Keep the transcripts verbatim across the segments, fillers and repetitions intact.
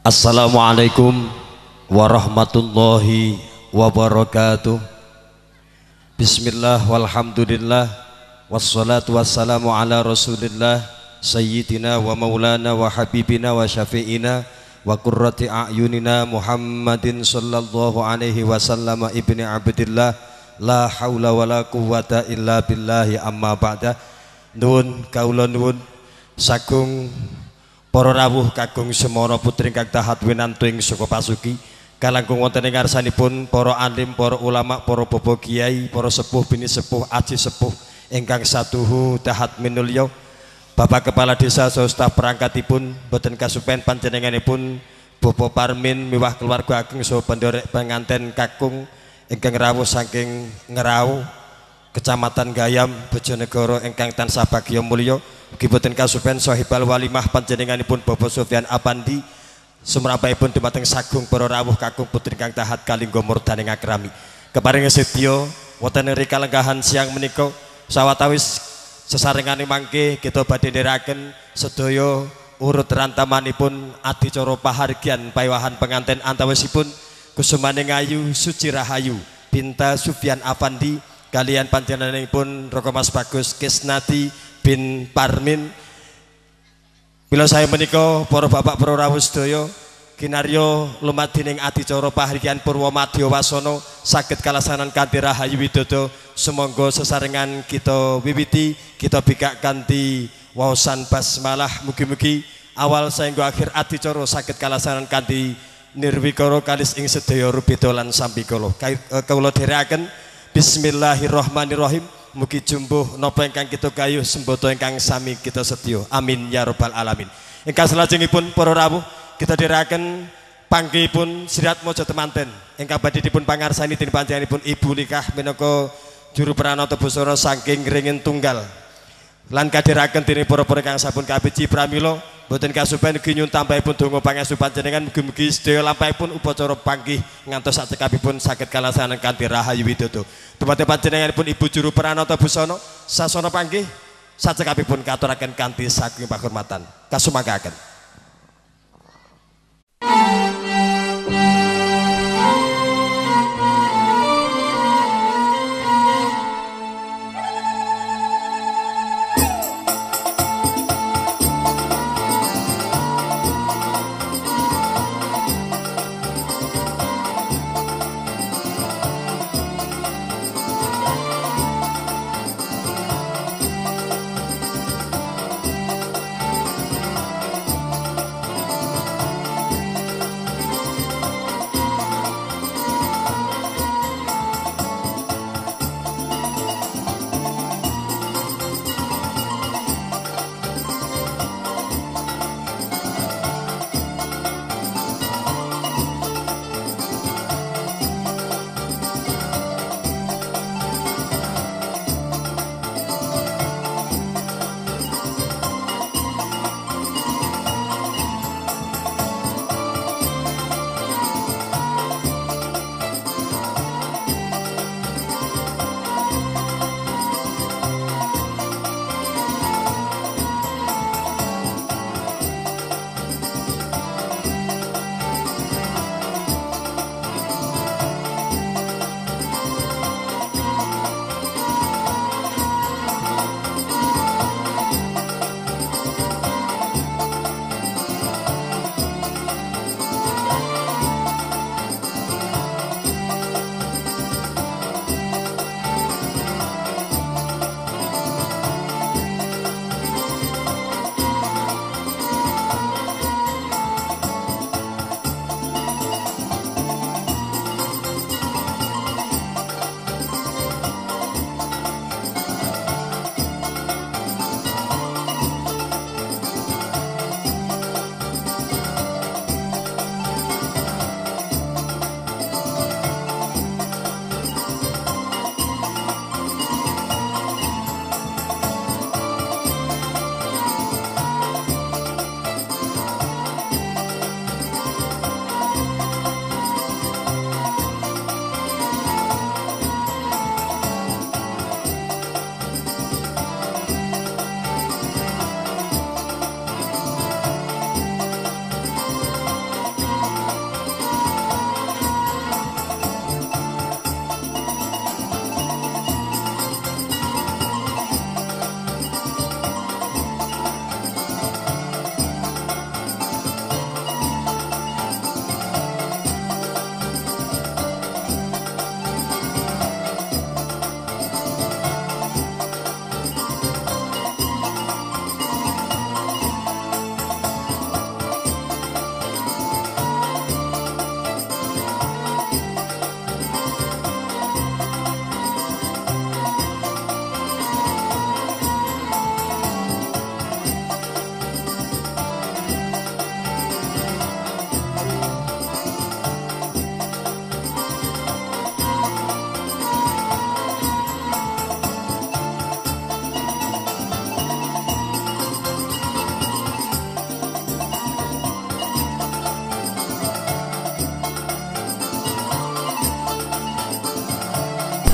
Assalamualaikum warahmatullahi wabarakatuh. Bismillah walhamdulillah wassalatu wassalamu ala rasulillah sayyidina wa maulana wa habibina wa syafi'ina wa qurrati a'yunina Muhammadin sallallahu alaihi wasallam ibni abdillah la hawla wa la quwwata illa billahi amma ba'da. Nuwun kaula nuwun sagung para rawuh kagung semana putri ingkang tahat winantuing saka pasuki kalangkung wonten ing ngarsanipun para alim, para ulama, para bapa kiai, para sepuh bini sepuh, aji sepuh ingkang satuhu tahat minulya. Bapak Kepala Desa saha staf perangkatipun boten kasupen panjenenganipun Bapak Parmin miwah keluarga ageng saha pendherek penganten kakung ingkang rawuh saking Ngerau Kecamatan Gayam Bojonegoro ingkang tansah bagya mulya. Ugi boten kasupen sahibal walimah panjenenganipun Bapak Sofyan Apandi sumrambahipun dumateng sagung para rawuh kakung putri ingkang tahat kalingga murdaning akrami. Keparing sedya wonten ing kalenggahan siang menika sawatawis sesarenganing mangke kita badhe nderekaken sedaya urut rantamanipun adicara pahargyan paewahan penganten antawisipun Kusumaning Ayu Suci Rahayu Binta Sufyan Apandi kalian panjenenganipun Roko Mas Bagus Kisnadi bin Parmin. Bila saya menika para bapak para rawuh sedaya kinarya lumadhining adicara pahargyan Purwa Madya Wasana saged kalaksanan kanthi rahayu widodо. Sumangga sesarengan kita wiwiti kita bikak kanthi waosan basmalah. Mugi-mugi awal saengga akhir adicara saged kalaksanan kanthi nirwikara kalis ing sedaya rubeda lan sambikala. Kawula dherekaken bismillahirrahmanirrahim. Mugi jumbuh napa ingkang kita gayuh sembodo ingkang sami kita setya. Amin ya rabbal alamin. Ingkang salajengipun para rawuh kita dherekaken panggihipun Sirat Mojo Temanten ingkang badhe dipun pangarsani dening panjenenganipun Ibu Nikah minangka juru pranata busana saking Ringin Tunggal. Lan kadhiraken dening para-para ingkang sampun kabeci pramila boten kasupen ugi nyuwun tambahipun donga pangestu panjenengan mugi-mugi sedaya lampahipun upacara panggih ngantos sacekapipun saged kalaksanan kanthi rahayu widodо. Dumateng panjenenganipun Ibu juru pranata busana sasana panggih sacekapipun katuraken kanthi saking panghormatan. Kasumanggaken.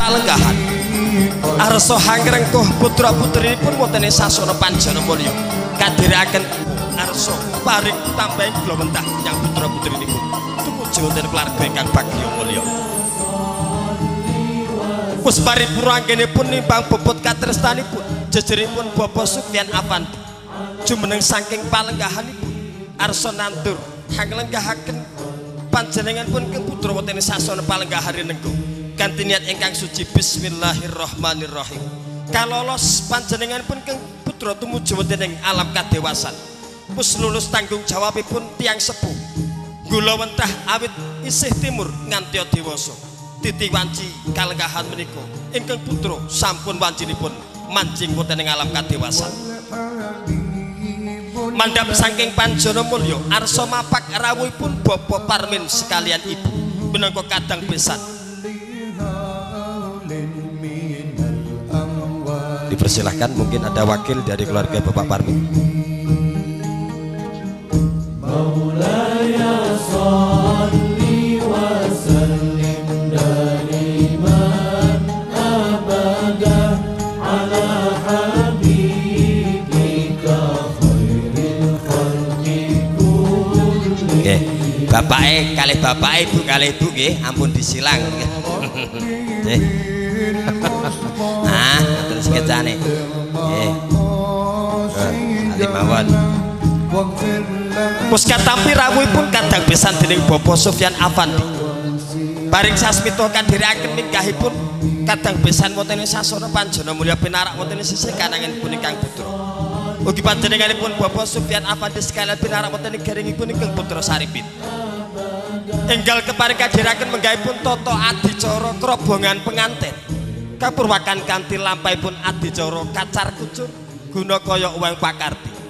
palenggahan arsa hangrengkuh putra-putrinipun wonten ing sasana Panjana Mulya kadhiraken arsa paring tambahing kula mentah yang putra-putrinipun tumuju wonten keluarga ingkang bagya mulya. Wis paripurna anggenipun nimbang bobot katresnanipun jejeripun Bapak Sufyan Afandi jumeneng saking palenggahanipun arsa nandur hanglenggahaken panjenenganipun keng putra wonten sasana palenggahan rinenggo kanthi niat ingkang suci. Bismillahirrahmanirrahim. Kalolos panjenenganipun keng putra tumuju wonten ing alam kadewasan wis lulus tanggung jawabipun tiyang sepuh gula wentah awit isih timur nganti dewasa titi wanci kalenggahan menika ingkang putra sampun wancinipun mancing wonten ing alam kadewasan mandhap saking Panjana Mulya arsa mapak rawuhipun Bapak Parmin sekalian ibu minangka kadang besan. Dipersilahkan, mungkin ada wakil dari keluarga Bapak Parmin. Maulaya sholli wa sallim daiman abada ala habibika khairil khalqi kulli. Nggih, bapake kalih bapake ibu kalih ibu nggih ampun disilang. Nggih. Ah, terus kecane. Nggih. Ali mawon. Pus katampi rawuhipun kadang besan dening Bapak Sufyan Afandi. Paring sasmita kadhiraken minggahipun kadang besan wonten ing sasana Panjana Mulya pinarak wonten ing sisih kananganipun ingkang putra. Ugi panjenenganipun Bapak Sufyan Afandi sekalian pinarak wonten ing garingipun ingkang putra Saripit. Enggal keparing kadhiraken menggahipun tata adicara krobongan pengantin. Kapurwakan kanthi lampahipun adicara kacar kucur guna kaya uwang pakarti.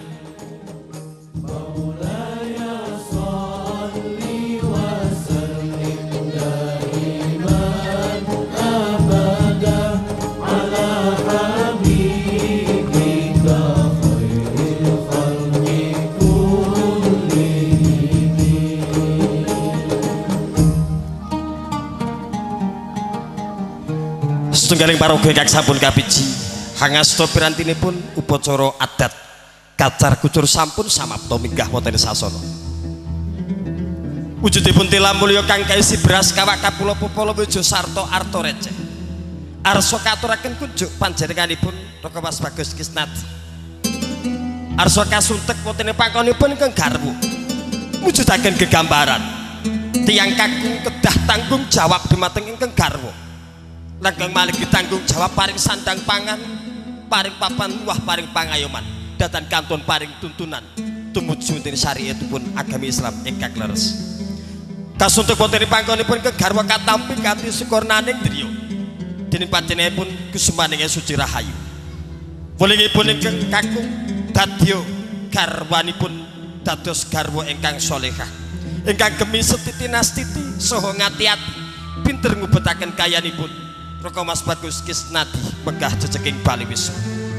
Setunggaling paraga ingkang sampun kapiji hangasta pirantinipun upacara adat kacar kucur sampun samapta minggah wonten sasana. Wujudipun tilam mulya kang kaisi beras kawak kapula popolo wejo sarta arta receh. Arsa katuraken kunjuk panjenenganipun Raka Mas Bagus Kisnadi. Arsa kasuntek wonten ing pangkonipun ingkang garwa. Wujudaken gegambaran tiyang kakung kedah tanggung jawab dumateng ingkang garwa. Langgeng malih ditanggung jawab paring sandang pangan, paring papan wah paring pangayoman, datan kantun paring tuntunan tumuju ing syariatipun agami Islam ingkang leres. Kasuntuk wonten ing panggonipun kegarwa katampi kanthi sukurnaning driya dening panjenenganipun Gusumaning Suci Rahayu. Wulingipun ingkang kakung dadya garwanipun dados garwa ingkang salehah, ingkang gemi setiti nastiti saha ngati-ati pinter ngubetaken kayanipun Raka Mas Bagus Kisnadi megah jejeging Bali Wisnu.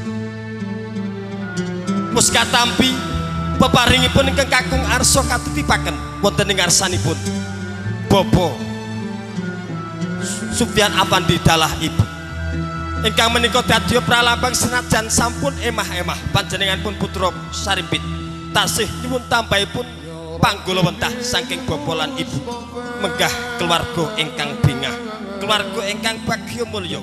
Mus katampi peparingipun ingkang kakung arsa katitipaken wonten ing ngarsanipun Bapak Sufyan Afandi dalah ibu ingkang menika dadya pralambang senajan sampun emah-emah panjenenganipun putra Saripit tasih nyuwun tambahipun panggala wentah saking bapa lan ibu megah keluarga ingkang bingah, keluarga ingkang bagya mulya.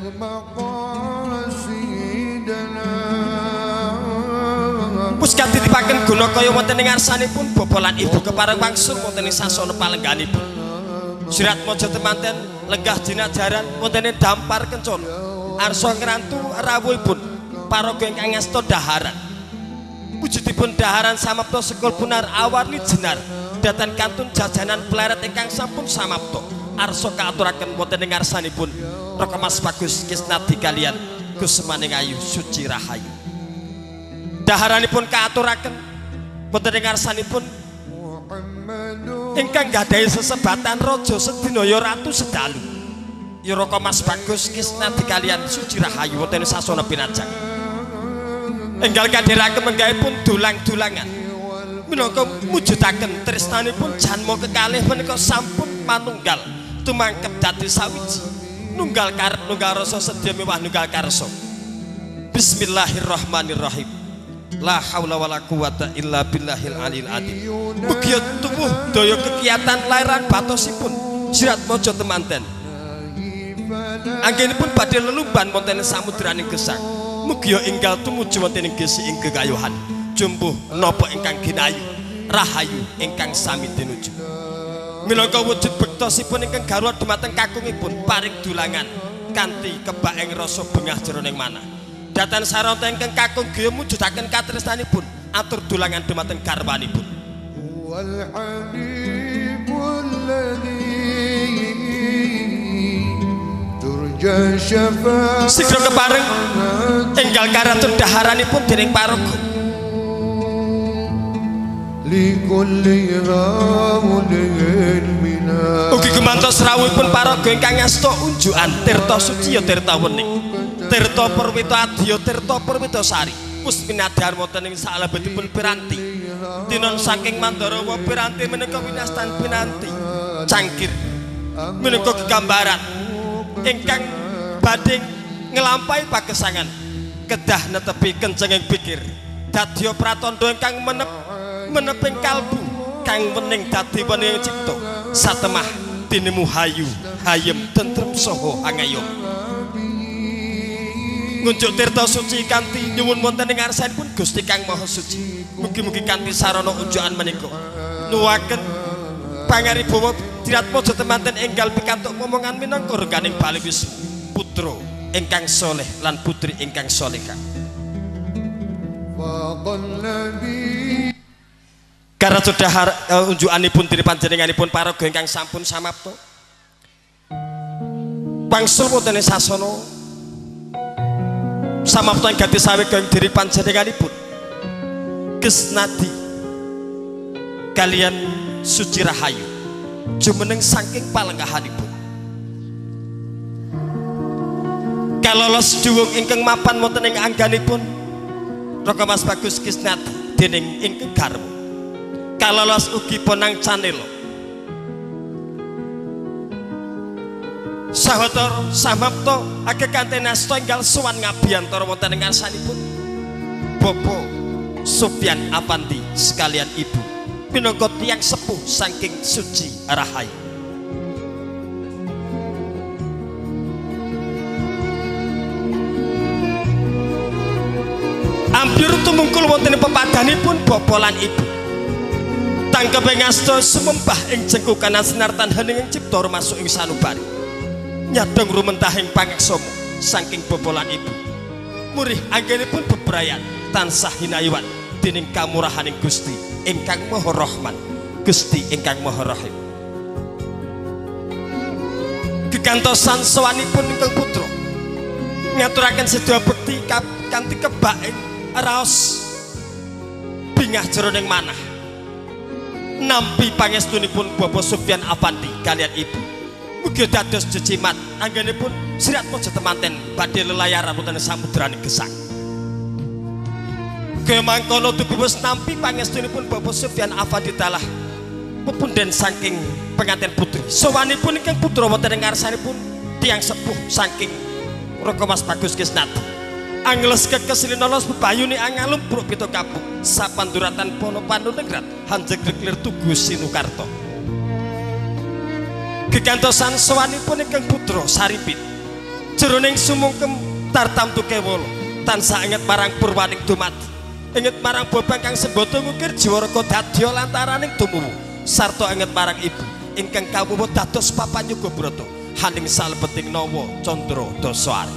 Pus katitipaken guna kaya wonten ing ngarsanipun bapa lan ibu kepareng wangsul wonten ing sasana palengganipun. Sirat maja temanten lenggah jinajaran wonten ing dampar kencana. Arsa ngrantu rawuhipun paraga ingkang ngasta daharan. Wujudipun daharan samapta sekul punar awarni jenar datan kantun jajanan pleret ingkang sampun samapta. Arsa kaaturaken wonten ing ngarsanipun Raka Mas Bagus Kisnadi kaliyan Gusumaning Ayu Suci Rahayu. Daharanipun kaaturaken wonten ing ngarsanipun ingkang gadhahi sesebatan raja sedinaya ratu sedalu. Ya Raka Mas Bagus Kisnadi kaliyan Suci Rahayu wonten sasana pinajang. Enggal kadhiraken menggahipun dulang-dulangan minangka mujudaken tresnanipun janma kekalih menika sampun manunggal tumangkep dadi sawiji nunggal karep nunggal rasa sedya mewah nunggal karso. Bismillahirrahmanirrahim. La haula wala quwata illa billahil alil adzim. Mugi tubuh daya kekiatan lairan batosipun Sirat Mojo temanten. Anggenipun badhe lelumban wonten samudraning gesang. Mugi enggal tumuju wonten ing gesi ing gegayuhan. Jumbuh napa ingkang ginayu, rahayu ingkang sami tinuju. Minangka wujud bektosipun ingkang garwa dumateng kakungipun paring dulangan kanthi kebaeng rasa bengah jroning manah. Datan saranta ingkang kakung griya mujudaken katresnanipun atur dulangan dumateng garwanipun. Wal habibul ladzi turja syafaat sigra kepareng enggal karatun daharanipun dening paraga. Ugi gumantos rawuhipun paraga ingkang ngasta unjukan tirta suci ya tirta wening, tirta perwita adya tirta perwita sari. Pusminadhar wonten ing salebetipun piranti tinon saking Mandarawa piranti menika winastan pinanti cangkir menika gegambaran ingkang badhe ngelampahi pagesangan kedah netepi kencenging pikir dadya pratandha ingkang menep meneping kalbu kang wening dadi wening cipta satemah dinemu hayu hayem tentrem saha angayom ngunjuk tirta suci kanthi nyuwun wonten ing ngarsanipun Gusti Kang Maha Suci. Mugi-mugi kanthi sarana unjukan menika nuwaken pangaribawa Sirat Mojo temanten enggal pikantuk momongan minangka reganing Bali Wisnu putra ingkang saleh lan putri ingkang salehah. Karat dahar uh, unjukanipun diri panjenenganipun paraga ingkang sampun samapta. Wangsul wonten ing sasana samapta ing gati sawegeng diri panjenenganipun Gesnadi kalian Suci Rahayu jumeneng saking palenggahanipun. Kalolos duwung ingkang mapan wonten ing angganipun Raka Mas Bagus Gesnadi dening ingkang garwa. Kalolos ugi Bonang Canelo sahator samapta ageng kanthi nasta enggal sowan ngabiyantara wonten ing ngarsanipun Bapak Sufyan Afandi sekalian ibu minangka tiyang sepuh saking Suci Rahayu. Ampir tumungkul wonten pepadanipun Bapak lan ibu tangkep ngasta sumembah ing jengkukanan sinartan hening ing cipta masuk ing sanubari nyadong rumentahing pangeksama saking Bapak lan ibu murih anggenipun bebrayan tansah hinayuan dening kamurahaning Gusti ingkang Maha Rahman Gusti ingkang Maha Rahim. Gegantosan sowanipun ingkang putra ngaturaken sedaya bekti kanthi kebak ing raos bingah jroning manah nampi pangestunipun Bapak Sufyan Afandi kalian ibu mugi dados jecimat anggenipun Sirat Mojo temanten badhe lelayaran wonten samudraning gesang. Kemangkono tubuh nampi pangestunipun Bapak Sufyan Afandi talah pepunden saking pengantin putri sowanipun ingkang putra wonten ing ngarsanipun tiyang sepuh saking Raka Mas Bagus Gesnadi angles kekesrinolos bebayuni angalum bruk pito kapuk sapanduratan pono pandunegrat hanjegreklir tugu Sinukarto. Gegantosan sowanipun ingkang putra saripit jroning sumungkem tartamtu kewala tansah inget marang purwaning dumati inget marang bobang kang sembodo ngukir jiwaraka dadya lantaraning tumuwu sarta inget marang ibu ingkang kawuwu dados papanyuga brata haning salebeting nawa candra dasari.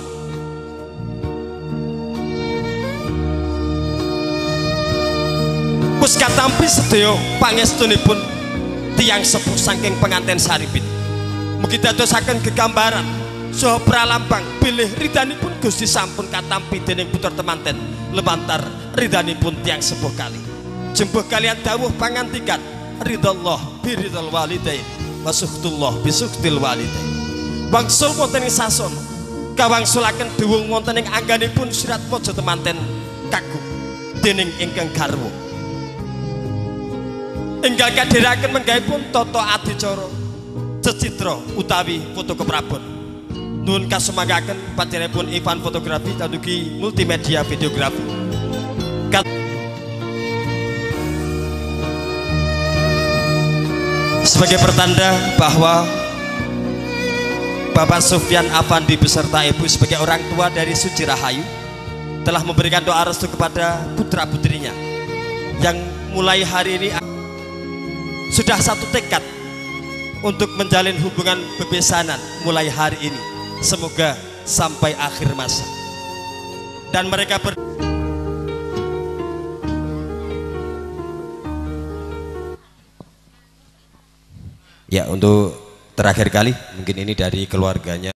Wis katampi sedaya pangestunipun tiyang sepuh saking penganten saripit mugi dadosaken gegambaran saha pralambang bilih ridhanipun Gusti sampun katampi dening putra temanten lumantar ridhanipun tiyang sepuh kali jembuh kalian dawuh pangantikan ridallah biridal walidain wasuhtullah bisuhtil walidain. Wangsul wonten ing sasana kawangsulaken duwung wonten ing angganipun Sirat Mojo temanten kagum dening ingkang garwa enggal kadhiraken menggahipun tata adicara cecitra utawi foto keprabon nun kasumagaken panjenenganipun Ivan Fotografi tadugi multimedia videografi. Sebagai pertanda bahwa Bapak Sufyan Afandi beserta Ibu sebagai orang tua dari Suci Rahayu telah memberikan doa restu kepada putra putrinya yang mulai hari ini sudah satu tekad untuk menjalin hubungan bebesanan mulai hari ini, semoga sampai akhir masa. Dan mereka ber ya, untuk terakhir kali mungkin ini dari keluarganya.